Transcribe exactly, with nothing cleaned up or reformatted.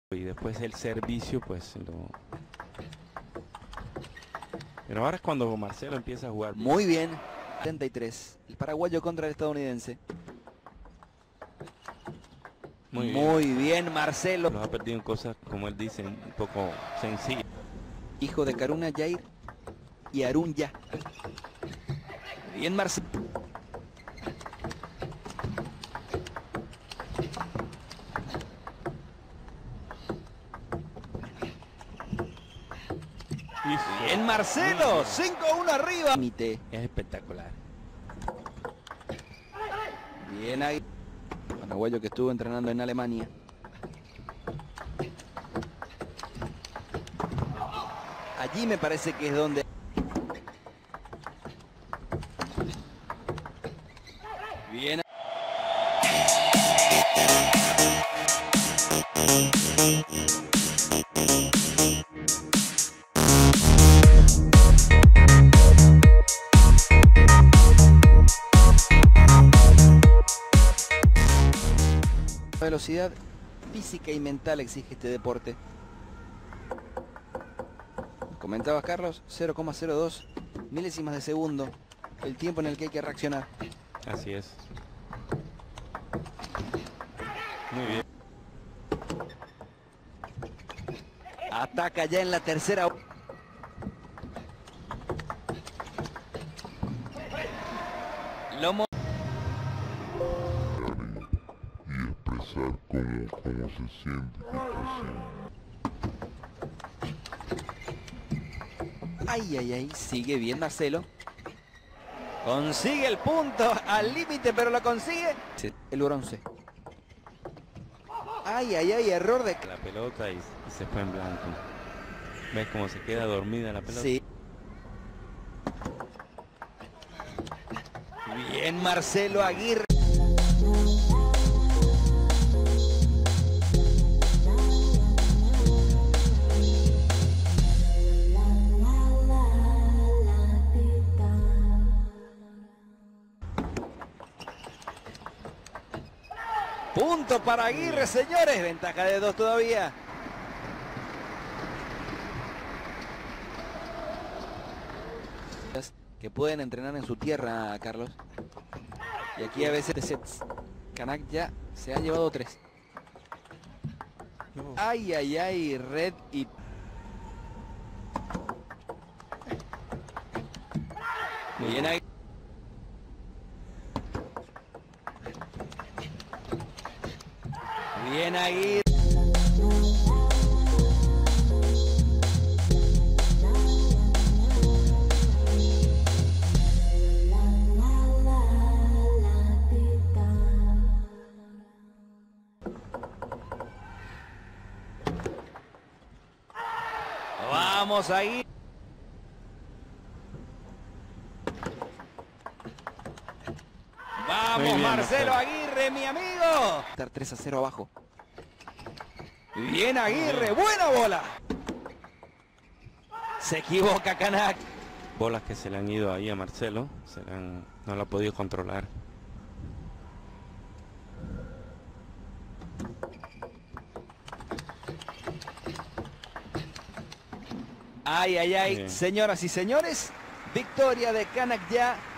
y después el servicio pues lo... Pero ahora es cuando Marcelo empieza a jugar. Muy bien, setenta y tres, el paraguayo contra el estadounidense. Muy, Muy bien. bien, Marcelo. Los ha perdido en cosas, como él dice, un poco sencillas. Hijo de Karuna Jair y Arun Ya. Bien, Marcelo. Bien, Marcelo. cinco a uno arriba. Es espectacular. Bien ahí. Paraguayo que estuvo entrenando en Alemania. Allí me parece que es donde... Bien. Velocidad física y mental exige este deporte. Comentabas, Carlos, cero coma cero dos milésimas de segundo, el tiempo en el que hay que reaccionar. Así es. Muy bien. Ataca ya en la tercera. Lomo. Y expresar cómo, cómo se siente, qué está haciendo. Ay, ay, ay, sigue bien Marcelo. Consigue el punto al límite, pero lo consigue. El bronce. Ay, ay, ay, error de... La pelota y, y se fue en blanco. ¿Ves cómo se queda dormida la pelota? Sí. Bien, Marcelo Aguirre. Punto para Aguirre, señores. Ventaja de dos todavía. Que pueden entrenar en su tierra, Carlos. Y aquí a veces de sets. Kanak ya se ha llevado tres. No. Ay, ay, ay, red y... Muy bien ahí. Bien ahí. Vamos ahí. Vamos, bien, Marcelo Marcelo. Aguirre, mi amigo. Estar tres a cero abajo. Bien, Aguirre, buena bola. Se equivoca Kanak. Bolas que se le han ido ahí a Marcelo. Se le han, no lo ha podido controlar. Ay, ay, ay, Bien. señoras y señores, victoria de Kanak ya.